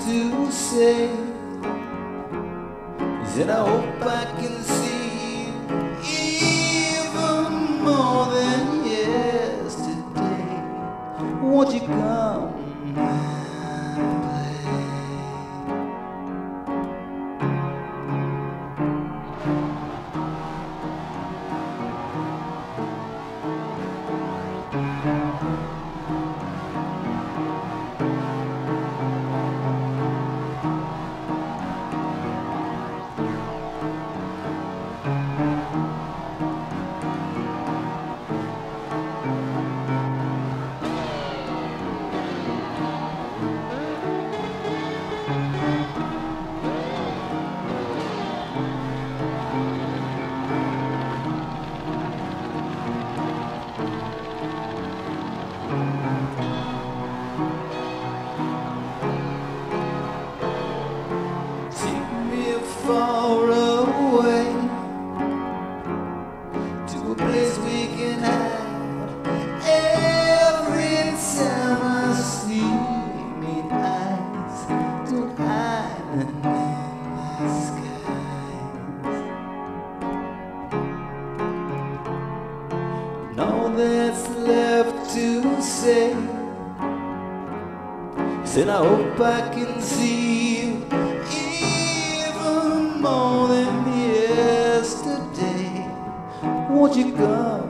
to say. He said, I hope I can see you even more than yesterday. Won't you come and play? Far away to a place we can hide. Every time I see me eyes to island in the skies. And all that's left to say is that I hope I can see you more than yesterday. Won't you come